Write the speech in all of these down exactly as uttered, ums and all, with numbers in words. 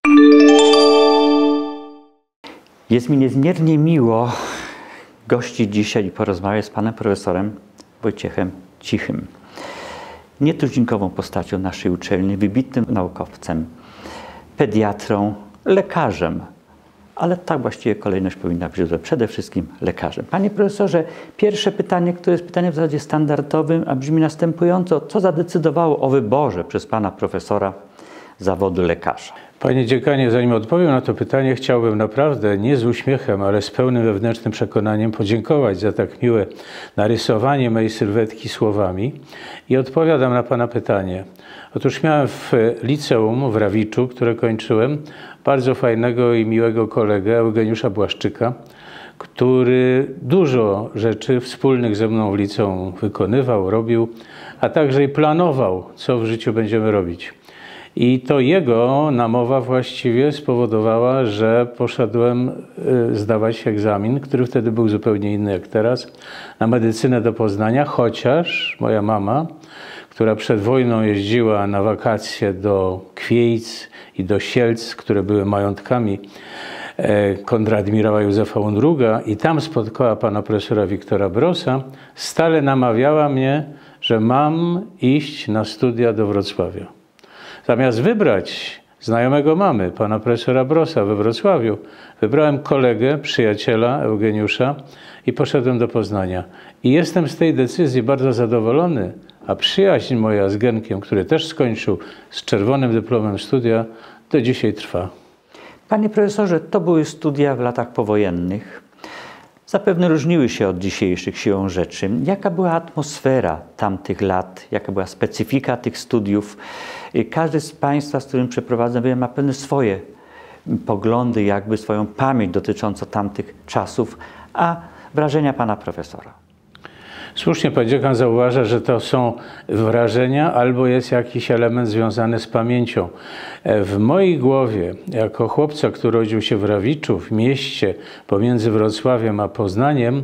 Jest mi niezmiernie miło gościć dzisiaj i porozmawiać z panem profesorem Wojciechem Cichym. Nietuzinkową postacią naszej uczelni, wybitnym naukowcem, pediatrą, lekarzem, ale tak właściwie kolejność powinna być, że przede wszystkim lekarzem. Panie profesorze, pierwsze pytanie, które jest pytaniem w zasadzie standardowym, a brzmi następująco. Co zadecydowało o wyborze przez pana profesora zawodu lekarza? Panie dziekanie, zanim odpowiem na to pytanie, chciałbym naprawdę nie z uśmiechem, ale z pełnym wewnętrznym przekonaniem podziękować za tak miłe narysowanie mojej sylwetki słowami i odpowiadam na pana pytanie. Otóż miałem w liceum w Rawiczu, które kończyłem, bardzo fajnego i miłego kolegę Eugeniusza Błaszczyka, który dużo rzeczy wspólnych ze mną w liceum wykonywał, robił, a także i planował, co w życiu będziemy robić. I to jego namowa właściwie spowodowała, że poszedłem zdawać egzamin, który wtedy był zupełnie inny jak teraz, na medycynę do Poznania, chociaż moja mama, która przed wojną jeździła na wakacje do Kwiejc i do Sielc, które były majątkami kontradmirała Józefa Undruga i tam spotkała pana profesora Wiktora Brossa, stale namawiała mnie, że mam iść na studia do Wrocławia. Zamiast wybrać znajomego mamy, pana profesora Brossa we Wrocławiu, wybrałem kolegę, przyjaciela Eugeniusza i poszedłem do Poznania. I jestem z tej decyzji bardzo zadowolony, a przyjaźń moja z Genkiem, który też skończył z czerwonym dyplomem studia, do dzisiaj trwa. Panie profesorze, to były studia w latach powojennych. Zapewne różniły się od dzisiejszych siłą rzeczy. Jaka była atmosfera tamtych lat? Jaka była specyfika tych studiów? Każdy z państwa, z którym przeprowadzam, ma pewne swoje poglądy, jakby swoją pamięć dotyczącą tamtych czasów. A wrażenia pana profesora? Słusznie pan dziekan zauważa, że to są wrażenia albo jest jakiś element związany z pamięcią. W mojej głowie, jako chłopca, który urodził się w Rawiczu, w mieście pomiędzy Wrocławiem a Poznaniem,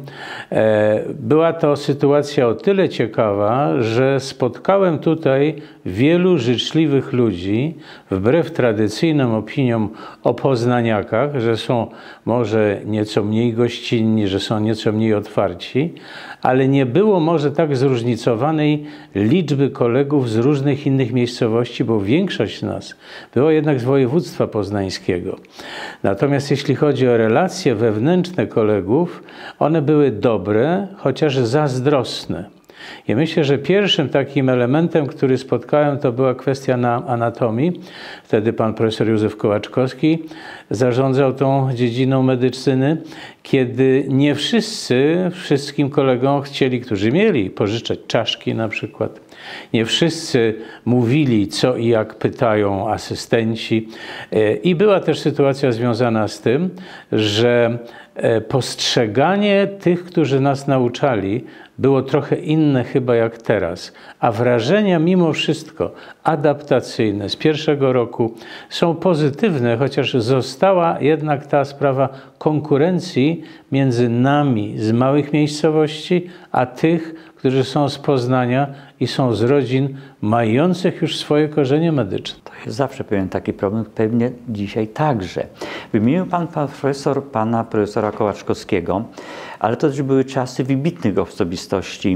była to sytuacja o tyle ciekawa, że spotkałem tutaj wielu życzliwych ludzi, wbrew tradycyjnym opiniom o poznaniakach, że są może nieco mniej gościnni, że są nieco mniej otwarci, ale nie było może tak zróżnicowanej liczby kolegów z różnych innych miejscowości, bo większość nas była jednak z województwa poznańskiego. Natomiast jeśli chodzi o relacje wewnętrzne kolegów, one były dobre, chociaż zazdrosne. I myślę, że pierwszym takim elementem, który spotkałem, to była kwestia na anatomii. Wtedy pan profesor Józef Kołaczkowski zarządzał tą dziedziną medycyny, kiedy nie wszyscy, wszystkim kolegom chcieli, którzy mieli pożyczać czaszki na przykład. Nie wszyscy mówili, co i jak pytają asystenci. I była też sytuacja związana z tym, że postrzeganie tych, którzy nas nauczali, było trochę inne chyba jak teraz, a wrażenia mimo wszystko adaptacyjne z pierwszego roku są pozytywne, chociaż została jednak ta sprawa konkurencji między nami z małych miejscowości, a tych, którzy są z Poznania i są z rodzin mających już swoje korzenie medyczne. To jest zawsze pewien taki problem, pewnie dzisiaj także. Wymienił pan, pan profesor pana profesora Kołaczkowskiego, ale to też były czasy wybitnych osobistości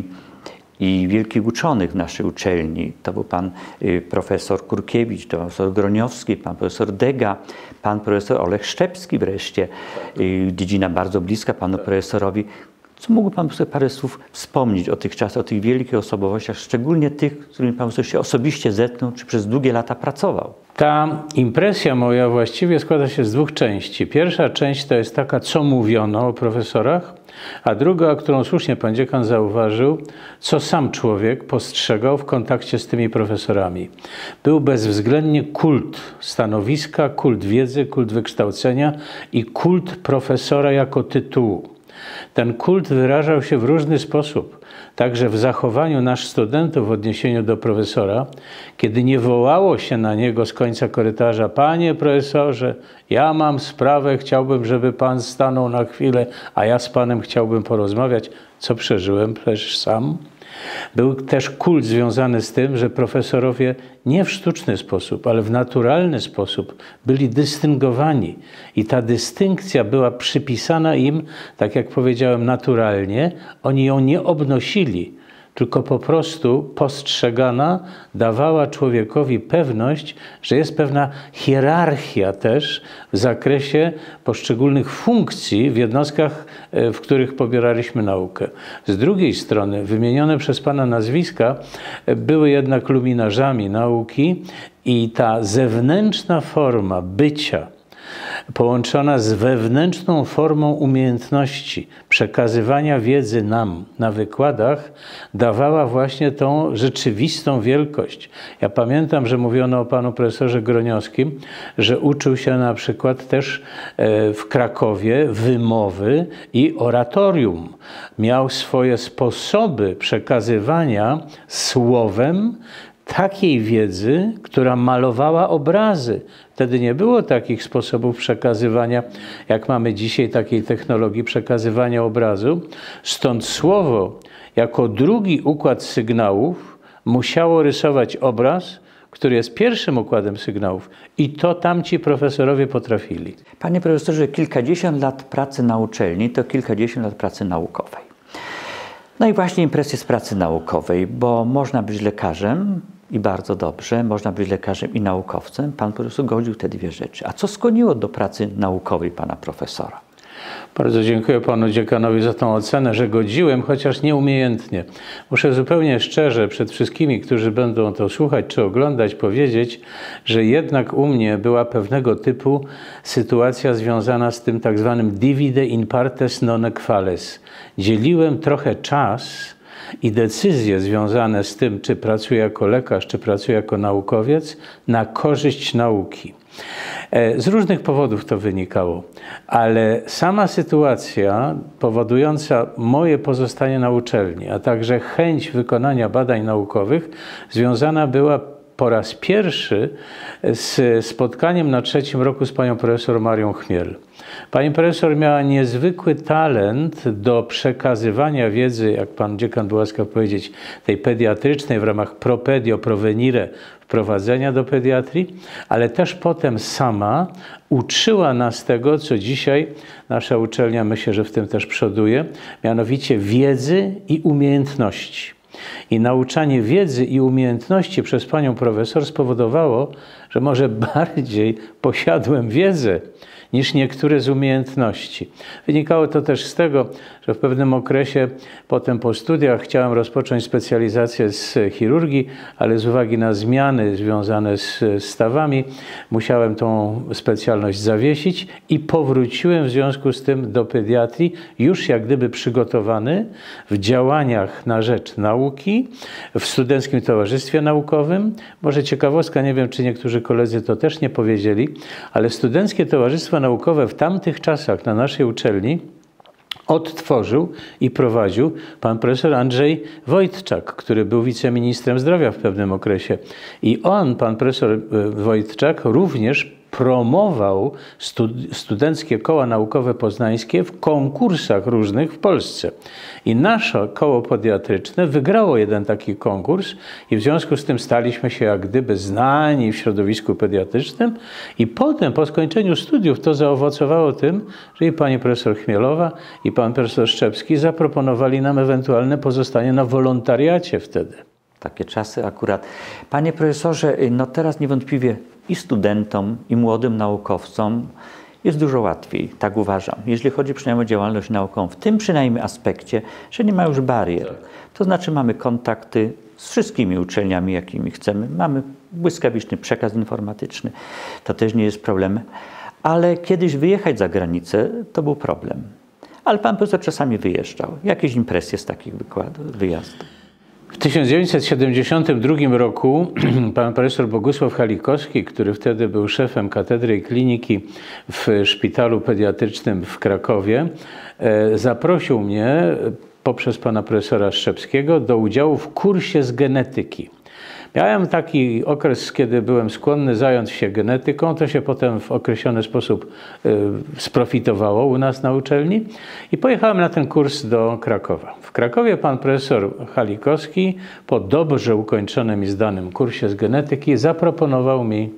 i wielkich uczonych w naszej uczelni. To był pan y, profesor Kurkiewicz, to profesor Groniowski, pan profesor Dega, pan profesor Olech Szczepski wreszcie, y, dziedzina bardzo bliska panu profesorowi. Co mógłby pan sobie parę słów wspomnieć o tych czasach, o tych wielkich osobowościach, szczególnie tych, z którymi pan się osobiście zetknął, czy przez długie lata pracował? Ta impresja moja właściwie składa się z dwóch części. Pierwsza część to jest taka, co mówiono o profesorach, a druga, którą słusznie pan dziekan zauważył, co sam człowiek postrzegał w kontakcie z tymi profesorami. Był bezwzględnie kult stanowiska, kult wiedzy, kult wykształcenia i kult profesora jako tytułu. Ten kult wyrażał się w różny sposób, także w zachowaniu naszych studentów w odniesieniu do profesora, kiedy nie wołało się na niego z końca korytarza: panie profesorze, ja mam sprawę, chciałbym, żeby pan stanął na chwilę, a ja z panem chciałbym porozmawiać, co przeżyłem przecież sam. Był też kult związany z tym, że profesorowie nie w sztuczny sposób, ale w naturalny sposób byli dystyngowani. I ta dystynkcja była przypisana im, tak jak powiedziałem, naturalnie. Oni ją nie obnosili, tylko po prostu postrzegana dawała człowiekowi pewność, że jest pewna hierarchia też w zakresie poszczególnych funkcji w jednostkach, w których pobieraliśmy naukę. Z drugiej strony wymienione przez Pana nazwiska były jednak luminarzami nauki i ta zewnętrzna forma bycia połączona z wewnętrzną formą umiejętności przekazywania wiedzy nam na wykładach dawała właśnie tą rzeczywistą wielkość. Ja pamiętam, że mówiono o panu profesorze Groniowskim, że uczył się na przykład też w Krakowie wymowy i oratorium. Miał swoje sposoby przekazywania słowem takiej wiedzy, która malowała obrazy. Wtedy nie było takich sposobów przekazywania, jak mamy dzisiaj, takiej technologii przekazywania obrazu. Stąd słowo, jako drugi układ sygnałów, musiało rysować obraz, który jest pierwszym układem sygnałów. I to tamci profesorowie potrafili. Panie profesorze, kilkadziesiąt lat pracy na uczelni to kilkadziesiąt lat pracy naukowej. No i właśnie impresję z pracy naukowej, bo można być lekarzem, i bardzo dobrze, można być lekarzem i naukowcem. Pan profesor godził te dwie rzeczy. A co skłoniło do pracy naukowej pana profesora? Bardzo dziękuję panu dziekanowi za tą ocenę, że godziłem, chociaż nieumiejętnie. Muszę zupełnie szczerze przed wszystkimi, którzy będą to słuchać czy oglądać, powiedzieć, że jednak u mnie była pewnego typu sytuacja związana z tym tak zwanym divide in partes non equales. Dzieliłem trochę czas i decyzje związane z tym, czy pracuję jako lekarz, czy pracuję jako naukowiec, na korzyść nauki. Z różnych powodów to wynikało, ale sama sytuacja powodująca moje pozostanie na uczelni, a także chęć wykonania badań naukowych związana była po raz pierwszy z spotkaniem na trzecim roku z panią profesor Marią Chmiel. Pani profesor miała niezwykły talent do przekazywania wiedzy, jak pan dziekan był łaskaw powiedzieć, tej pediatrycznej w ramach propedio, provenire, wprowadzenia do pediatrii, ale też potem sama uczyła nas tego, co dzisiaj nasza uczelnia, myślę, że w tym też przoduje, mianowicie wiedzy i umiejętności. I nauczanie wiedzy i umiejętności przez panią profesor spowodowało, że może bardziej posiadłem wiedzę niż niektóre z umiejętności. Wynikało to też z tego, że w pewnym okresie, potem po studiach, chciałem rozpocząć specjalizację z chirurgii, ale z uwagi na zmiany związane z stawami, musiałem tą specjalność zawiesić i powróciłem w związku z tym do pediatrii, już jak gdyby przygotowany w działaniach na rzecz nauki, w Studenckim Towarzystwie Naukowym. Może ciekawostka, nie wiem, czy niektórzy koledzy to też nie powiedzieli, ale Studenckie Towarzystwo Naukowe w tamtych czasach na naszej uczelni odtworzył i prowadził pan profesor Andrzej Wojtczak, który był wiceministrem zdrowia w pewnym okresie. I on, pan profesor Wojtczak, również promował studenckie koła naukowe poznańskie w konkursach różnych w Polsce. I nasze koło pediatryczne wygrało jeden taki konkurs i w związku z tym staliśmy się jak gdyby znani w środowisku pediatrycznym i potem po skończeniu studiów to zaowocowało tym, że i pani profesor Chmielowa i pan profesor Szczepski zaproponowali nam ewentualne pozostanie na wolontariacie wtedy. Takie czasy akurat. Panie profesorze, no teraz niewątpliwie i studentom, i młodym naukowcom jest dużo łatwiej, tak uważam, jeśli chodzi przynajmniej o działalność naukową, w tym przynajmniej aspekcie, że nie ma już barier. To znaczy mamy kontakty z wszystkimi uczelniami, jakimi chcemy, mamy błyskawiczny przekaz informatyczny, to też nie jest problem, ale kiedyś wyjechać za granicę to był problem. Ale pan profesor czasami wyjeżdżał. Jakieś impresje z takich wykładów, wyjazdów? W tysiąc dziewięćset siedemdziesiątym drugim roku pan profesor Bogusław Halikowski, który wtedy był szefem katedry i kliniki w szpitalu pediatrycznym w Krakowie, zaprosił mnie poprzez pana profesora Szczepskiego do udziału w kursie z genetyki. Miałem taki okres, kiedy byłem skłonny zająć się genetyką, to się potem w określony sposób y, sprofitowało u nas na uczelni i pojechałem na ten kurs do Krakowa. W Krakowie pan profesor Halikowski po dobrze ukończonym i zdanym kursie z genetyki zaproponował mi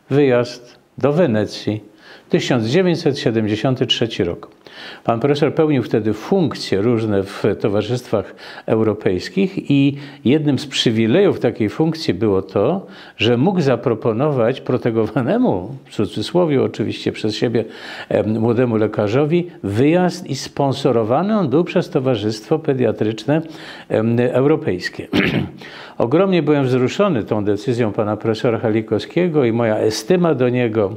wyjazd do Wenecji, tysiąc dziewięćset siedemdziesiąty trzeci rok. Pan profesor pełnił wtedy funkcje różne w towarzystwach europejskich i jednym z przywilejów takiej funkcji było to, że mógł zaproponować protegowanemu, w cudzysłowie oczywiście przez siebie, młodemu lekarzowi wyjazd i sponsorowany on był przez Towarzystwo Pediatryczne Europejskie. Ogromnie byłem wzruszony tą decyzją pana profesora Halikowskiego i moja estyma do niego,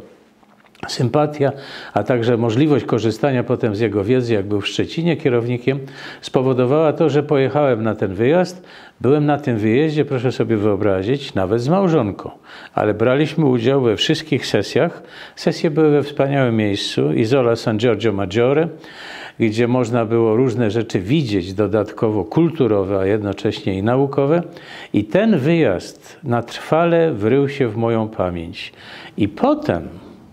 sympatia, a także możliwość korzystania potem z jego wiedzy, jak był w Szczecinie kierownikiem, spowodowała to, że pojechałem na ten wyjazd. Byłem na tym wyjeździe, proszę sobie wyobrazić, nawet z małżonką, ale braliśmy udział we wszystkich sesjach. Sesje były we wspaniałym miejscu, Isola San Giorgio Maggiore, gdzie można było różne rzeczy widzieć, dodatkowo kulturowe, a jednocześnie i naukowe. I ten wyjazd na trwale wrył się w moją pamięć. I potem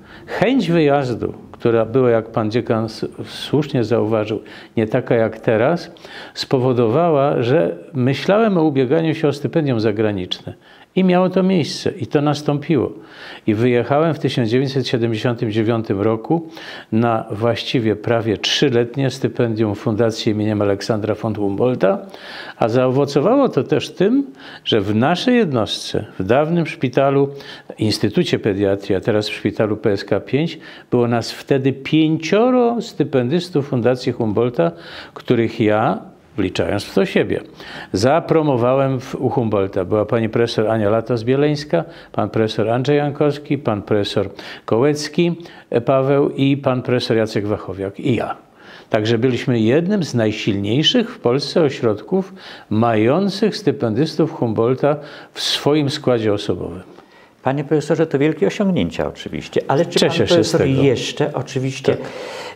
chęć wyjazdu, która była, jak pan dziekan słusznie zauważył, nie taka jak teraz, spowodowała, że myślałem o ubieganiu się o stypendium zagraniczne. I miało to miejsce, i to nastąpiło. I wyjechałem w tysiąc dziewięćset siedemdziesiątym dziewiątym roku na właściwie prawie trzyletnie stypendium Fundacji imieniem Aleksandra von Humboldta, a zaowocowało to też tym, że w naszej jednostce, w dawnym szpitalu, Instytucie Pediatrii, a teraz w szpitalu P S K pięć, było nas wtedy pięcioro stypendystów Fundacji Humboldta, których ja, wliczając w to siebie, zapromowałem w, u Humboldta. Była pani profesor Ania Latos-Bieleńska, pan profesor Andrzej Jankowski, pan profesor Kołecki, Paweł i pan profesor Jacek Wachowiak i ja. Także byliśmy jednym z najsilniejszych w Polsce ośrodków mających stypendystów Humboldta w swoim składzie osobowym. Panie profesorze, to wielkie osiągnięcia oczywiście, ale czy Cieszę pan się profesor z tego. jeszcze, oczywiście Tak.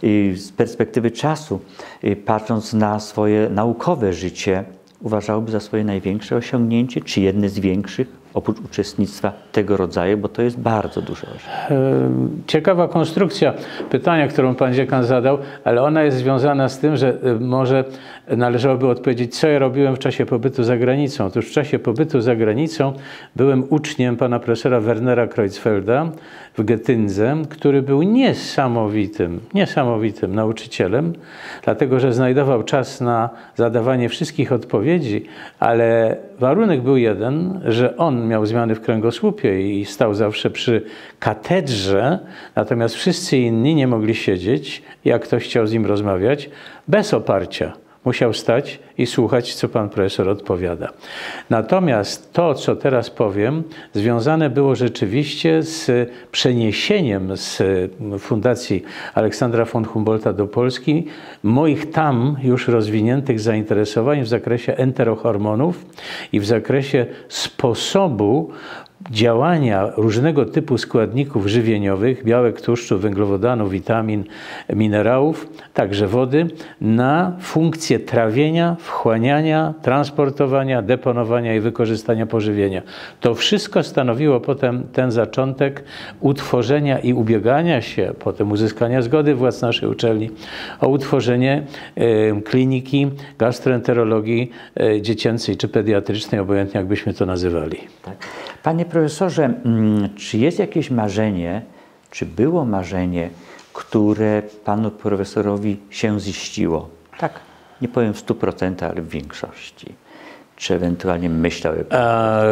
z perspektywy czasu, patrząc na swoje naukowe życie, uważałby za swoje największe osiągnięcie, czy jedne z większych, oprócz uczestnictwa tego rodzaju, bo to jest bardzo duże osiągnięcie. Ciekawa konstrukcja pytania, którą pan dziekan zadał, ale ona jest związana z tym, że może należałoby odpowiedzieć, co ja robiłem w czasie pobytu za granicą. Otóż w czasie pobytu za granicą byłem uczniem pana profesora Wernera Kreutzfelda w Getyndze, który był niesamowitym, niesamowitym nauczycielem, dlatego że znajdował czas na zadawanie wszystkich odpowiedzi, ale warunek był jeden, że on miał zmiany w kręgosłupie i stał zawsze przy katedrze, natomiast wszyscy inni nie mogli siedzieć, jak ktoś chciał z nim rozmawiać, bez oparcia. Musiał stać i słuchać, co pan profesor odpowiada. Natomiast to, co teraz powiem, związane było rzeczywiście z przeniesieniem z Fundacji Aleksandra von Humboldta do Polski moich tam już rozwiniętych zainteresowań w zakresie enterohormonów i w zakresie sposobu działania różnego typu składników żywieniowych, białek, tłuszczu, węglowodanów, witamin, minerałów, także wody, na funkcję trawienia, wchłaniania, transportowania, deponowania i wykorzystania pożywienia. To wszystko stanowiło potem ten zaczątek utworzenia i ubiegania się, potem uzyskania zgody władz naszej uczelni o utworzenie y, kliniki gastroenterologii y, dziecięcej czy pediatrycznej, obojętnie jakbyśmy to nazywali. Tak. Panie profesorze, czy jest jakieś marzenie, czy było marzenie, które panu profesorowi się ziściło? Tak, nie powiem w stu procentach, ale w większości. Czy ewentualnie myślał? A,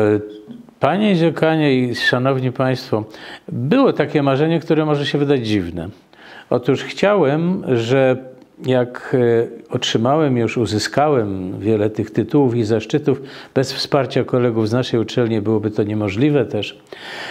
panie dziekanie i szanowni państwo, było takie marzenie, które może się wydać dziwne. Otóż chciałem, że jak otrzymałem, już uzyskałem wiele tych tytułów i zaszczytów, bez wsparcia kolegów z naszej uczelni byłoby to niemożliwe też.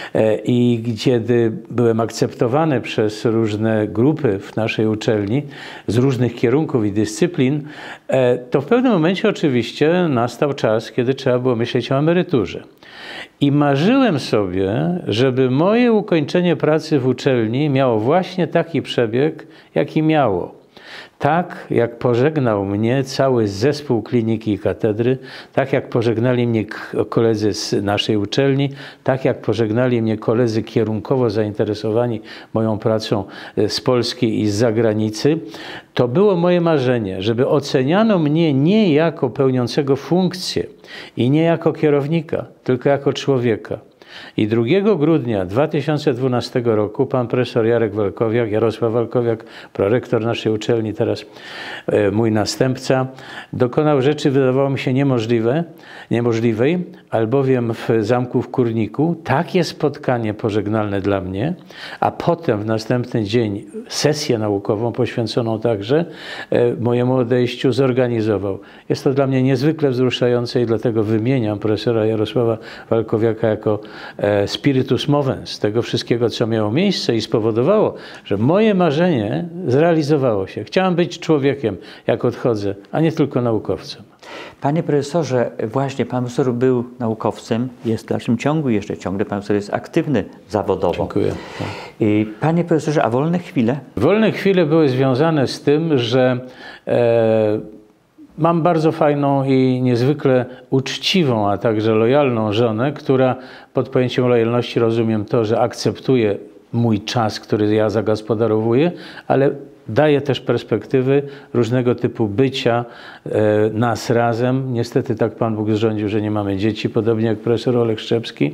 I kiedy byłem akceptowany przez różne grupy w naszej uczelni z różnych kierunków i dyscyplin, to w pewnym momencie oczywiście nastał czas, kiedy trzeba było myśleć o emeryturze. I marzyłem sobie, żeby moje ukończenie pracy w uczelni miało właśnie taki przebieg, jaki miało. Tak jak pożegnał mnie cały zespół kliniki i katedry, tak jak pożegnali mnie koledzy z naszej uczelni, tak jak pożegnali mnie koledzy kierunkowo zainteresowani moją pracą z Polski i z zagranicy, to było moje marzenie, żeby oceniano mnie nie jako pełniącego funkcję i nie jako kierownika, tylko jako człowieka. I drugiego grudnia dwa tysiące dwunastego roku pan profesor Jarek Walkowiak, Jarosław Walkowiak, prorektor naszej uczelni, teraz e, mój następca, dokonał rzeczy, wydawało mi się niemożliwe, niemożliwej, albowiem w zamku w Kurniku takie spotkanie pożegnalne dla mnie, a potem w następny dzień sesję naukową poświęconą także e, mojemu odejściu zorganizował. Jest to dla mnie niezwykle wzruszające i dlatego wymieniam profesora Jarosława Walkowiaka jako spiritus movens tego wszystkiego, co miało miejsce i spowodowało, że moje marzenie zrealizowało się. Chciałem być człowiekiem, jak odchodzę, a nie tylko naukowcem. Panie profesorze, właśnie pan profesor był naukowcem, jest w dalszym ciągu jeszcze ciągle, pan profesor jest aktywny zawodowo. Dziękuję. I panie profesorze, a wolne chwile? Wolne chwile były związane z tym, że e, mam bardzo fajną i niezwykle uczciwą, a także lojalną żonę, która pod pojęciem lojalności rozumiem to, że akceptuje mój czas, który ja zagospodarowuję, ale daje też perspektywy różnego typu bycia e, nas razem. Niestety tak Pan Bóg zrządził, że nie mamy dzieci, podobnie jak profesor Olek Szczepski,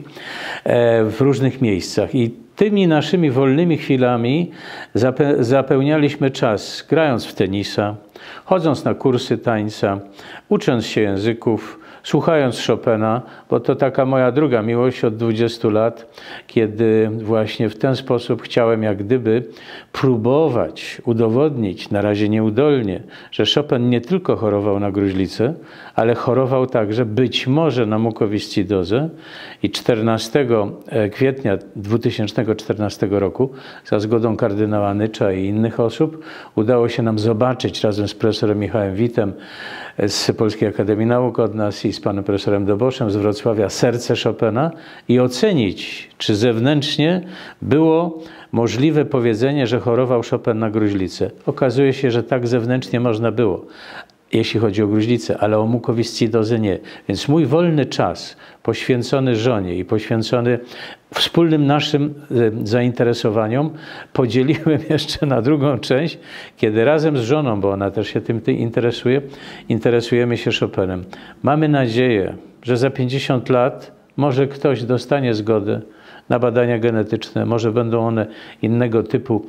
e, w różnych miejscach. I tymi naszymi wolnymi chwilami zape zapełnialiśmy czas grając w tenisa, chodząc na kursy tańca, ucząc się języków, słuchając Chopina, bo to taka moja druga miłość od dwudziestu lat, kiedy właśnie w ten sposób chciałem jak gdyby próbować udowodnić, na razie nieudolnie, że Chopin nie tylko chorował na gruźlicę, ale chorował także być może na mukowiscidozę i czternastego kwietnia dwa tysiące czternastego roku za zgodą kardynała Nycza i innych osób udało się nam zobaczyć razem z profesorem Michałem Witem z Polskiej Akademii Nauk od nas i z panem profesorem Doboszem z Wrocławia serce Chopina i ocenić, czy zewnętrznie było możliwe powiedzenie, że chorował Chopin na gruźlicę. Okazuje się, że tak zewnętrznie można było, jeśli chodzi o gruźlicę, ale o mukowiscidozę nie. Więc mój wolny czas poświęcony żonie i poświęcony wspólnym naszym zainteresowaniom podzieliłem jeszcze na drugą część, kiedy razem z żoną, bo ona też się tym interesuje, interesujemy się Chopinem. Mamy nadzieję, że za pięćdziesiąt lat może ktoś dostanie zgodę na badania genetyczne, może będą one innego typu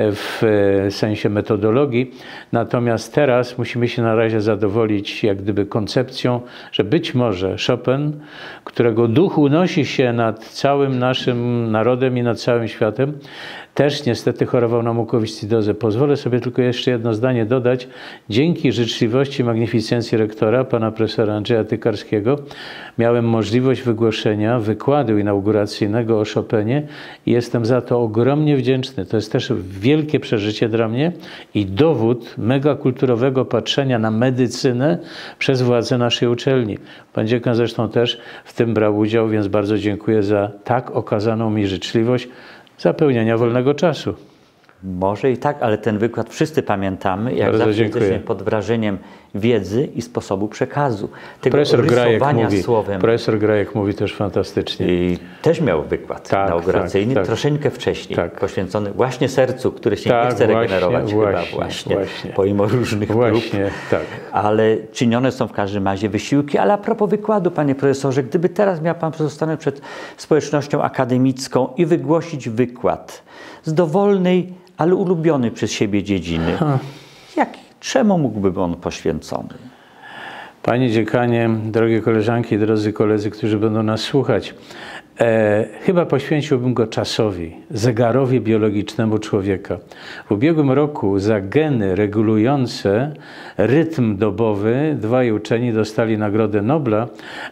w sensie metodologii, natomiast teraz musimy się na razie zadowolić jak gdyby koncepcją, że być może Chopin, którego duch unosi się nad całym naszym narodem i nad całym światem, też niestety chorował na mukowiscidozę. Pozwolę sobie tylko jeszcze jedno zdanie dodać. Dzięki życzliwości, magnificencji rektora, pana profesora Andrzeja Tykarskiego, miałem możliwość wygłoszenia wykładu inauguracyjnego o Chopinie i jestem za to ogromnie wdzięczny. To jest też wielkie przeżycie dla mnie i dowód megakulturowego patrzenia na medycynę przez władze naszej uczelni. Pan dziekan zresztą też w tym brał udział, więc bardzo dziękuję za tak okazaną mi życzliwość zapełniania wolnego czasu. Może i tak, ale ten wykład wszyscy pamiętamy, jak Bardzo zawsze dziękuję. jesteśmy pod wrażeniem wiedzy i sposobu przekazu. Tego Profesor Grajek mówi, słowem. profesor Grajek mówi też fantastycznie. I też miał wykład tak, inauguracyjny, tak, tak. troszeczkę wcześniej, tak. poświęcony właśnie sercu, które się tak, nie chce regenerować właśnie, chyba właśnie, właśnie, właśnie. pomimo różnych Właśnie, prób. tak. Ale czynione są w każdym razie wysiłki. Ale a propos wykładu, panie profesorze, gdyby teraz miał pan pozostanąć przed społecznością akademicką i wygłosić wykład z dowolnej, ale ulubiony przez siebie dziedziny, ha. jak, czemu mógłby on poświęcony? Panie dziekanie, drogie koleżanki i drodzy koledzy, którzy będą nas słuchać, e, chyba poświęciłbym go czasowi, zegarowi biologicznemu człowieka. W ubiegłym roku za geny regulujące rytm dobowy dwaj uczeni dostali Nagrodę Nobla,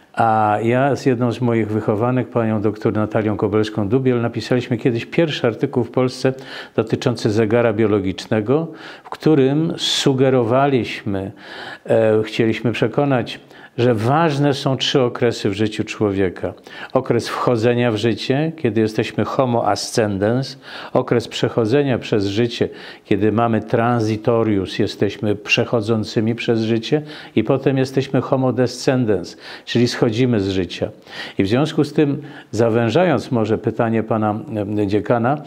a ja z jedną z moich wychowanek, panią doktor Natalią Kobelską-Dubiel, napisaliśmy kiedyś pierwszy artykuł w Polsce dotyczący zegara biologicznego, w którym sugerowaliśmy, e, chcieliśmy przekonać że ważne są trzy okresy w życiu człowieka. Okres wchodzenia w życie, kiedy jesteśmy homo ascendens, okres przechodzenia przez życie, kiedy mamy transitorius, jesteśmy przechodzącymi przez życie i potem jesteśmy homo descendens, czyli schodzimy z życia. I w związku z tym, zawężając może pytanie pana dziekana,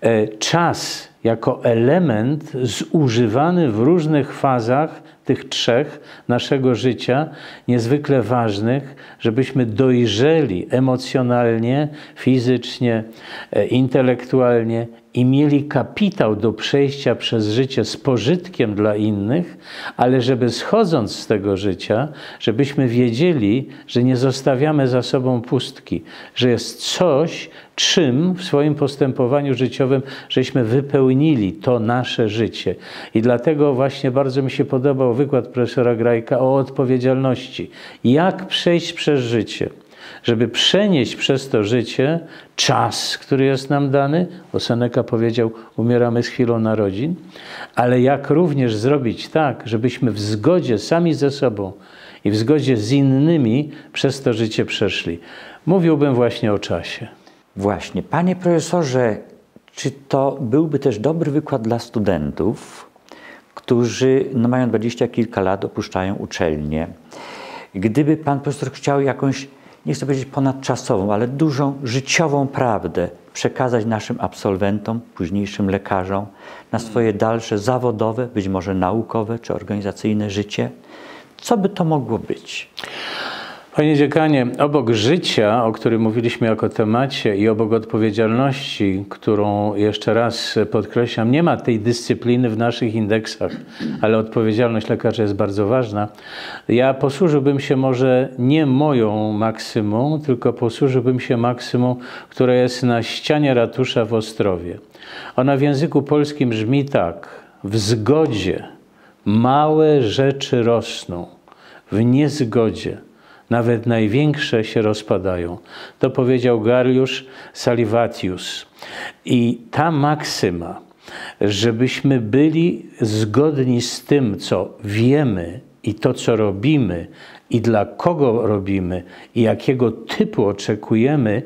czas jako element zużywany w różnych fazach tych trzech naszego życia, niezwykle ważnych, żebyśmy dojrzeli emocjonalnie, fizycznie, intelektualnie i mieli kapitał do przejścia przez życie z pożytkiem dla innych, ale żeby schodząc z tego życia, żebyśmy wiedzieli, że nie zostawiamy za sobą pustki, że jest coś, czym w swoim postępowaniu życiowym żeśmy wypełnili to nasze życie. I dlatego właśnie bardzo mi się podobał wykład profesora Grajka o odpowiedzialności. Jak przejść przez życie, żeby przenieść przez to życie czas, który jest nam dany, bo Seneca powiedział, umieramy z chwilą narodzin, ale jak również zrobić tak, żebyśmy w zgodzie sami ze sobą i w zgodzie z innymi przez to życie przeszli. Mówiłbym właśnie o czasie. Właśnie. Panie profesorze, czy to byłby też dobry wykład dla studentów, którzy no, mają dwadzieścia kilka lat, opuszczają uczelnię? Gdyby pan profesor chciał jakąś, nie chcę powiedzieć ponadczasową, ale dużą życiową prawdę przekazać naszym absolwentom, późniejszym lekarzom na swoje dalsze zawodowe, być może naukowe czy organizacyjne życie, co by to mogło być? Panie dziekanie, obok życia, o którym mówiliśmy jako temacie i obok odpowiedzialności, którą jeszcze raz podkreślam, nie ma tej dyscypliny w naszych indeksach, ale odpowiedzialność lekarza jest bardzo ważna. Ja posłużyłbym się może nie moją maksymą, tylko posłużyłbym się maksymą, która jest na ścianie ratusza w Ostrowie. Ona w języku polskim brzmi tak: w zgodzie małe rzeczy rosną, w niezgodzie nawet największe się rozpadają. To powiedział Gariusz Salivatius. I ta maksyma, żebyśmy byli zgodni z tym, co wiemy i to, co robimy, i dla kogo robimy, i jakiego typu oczekujemy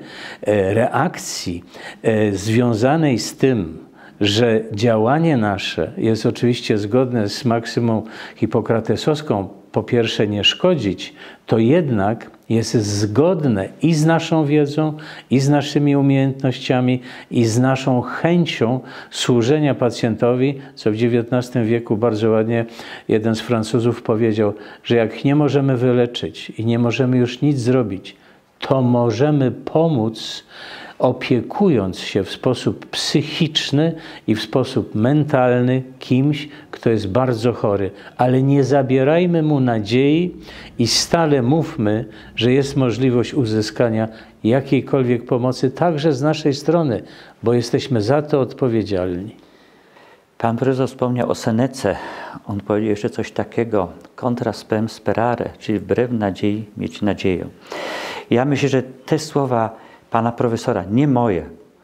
reakcji związanej z tym, że działanie nasze jest oczywiście zgodne z maksymą hipokratesowską, po pierwsze nie szkodzić, to jednak jest zgodne i z naszą wiedzą, i z naszymi umiejętnościami, i z naszą chęcią służenia pacjentowi, co w dziewiętnastym wieku bardzo ładnie jeden z Francuzów powiedział, że jak nie możemy wyleczyć i nie możemy już nic zrobić, to możemy pomóc, opiekując się w sposób psychiczny i w sposób mentalny kimś, kto jest bardzo chory. Ale nie zabierajmy mu nadziei i stale mówmy, że jest możliwość uzyskania jakiejkolwiek pomocy, także z naszej strony, bo jesteśmy za to odpowiedzialni. Pan profesor wspomniał o Senece. On powiedział jeszcze coś takiego: contra spem sperare, czyli wbrew nadziei mieć nadzieję. Ja myślę, że te słowa pana profesora, nie moje,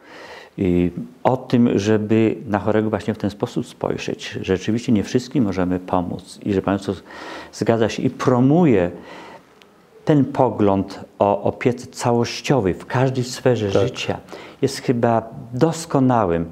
i o tym, żeby na chorego właśnie w ten sposób spojrzeć, że rzeczywiście nie wszystkim możemy pomóc i że pan profesor zgadza się i promuje ten pogląd o opiece całościowej w każdej sferze tak. życia, jest chyba doskonałym.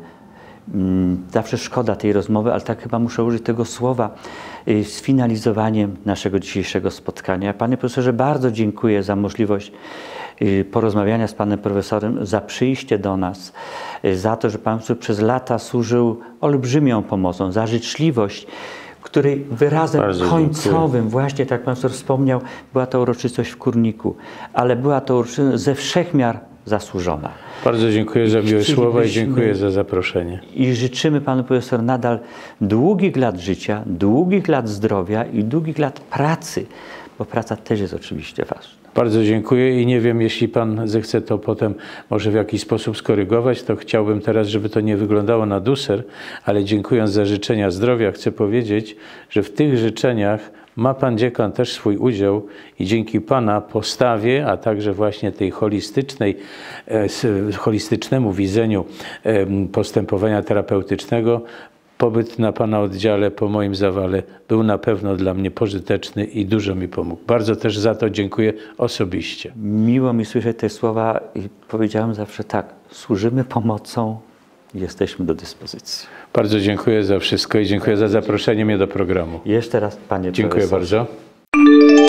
Zawsze szkoda tej rozmowy, ale tak chyba muszę użyć tego słowa, sfinalizowaniem naszego dzisiejszego spotkania. Panie profesorze, bardzo dziękuję za możliwość porozmawiania z panem profesorem, za przyjście do nas, za to, że pan profesor przez lata służył olbrzymią pomocą, za życzliwość, której wyrazem bardzo końcowym, dziękuję. Właśnie tak pan profesor wspomniał, była to uroczystość w Kurniku, ale była to uroczystość ze wszechmiar zasłużona. Bardzo dziękuję za miłe słowa i dziękuję za zaproszenie. I życzymy panu profesor nadal długich lat życia, długich lat zdrowia i długich lat pracy, bo praca też jest oczywiście ważna. Bardzo dziękuję i nie wiem, jeśli pan zechce to potem może w jakiś sposób skorygować, to chciałbym teraz, żeby to nie wyglądało na duser, ale dziękując za życzenia zdrowia, chcę powiedzieć, że w tych życzeniach ma pan dziekan też swój udział i dzięki pana postawie, a także właśnie tej holistycznej, holistycznemu widzeniu postępowania terapeutycznego, pobyt na Pana oddziale po moim zawale był na pewno dla mnie pożyteczny i dużo mi pomógł. Bardzo też za to dziękuję osobiście. Miło mi słyszeć te słowa i powiedziałem zawsze tak, służymy pomocą, jesteśmy do dyspozycji. Bardzo dziękuję za wszystko i dziękuję za zaproszenie mnie do programu. Jeszcze raz, panie Dziękuję profesorze. bardzo.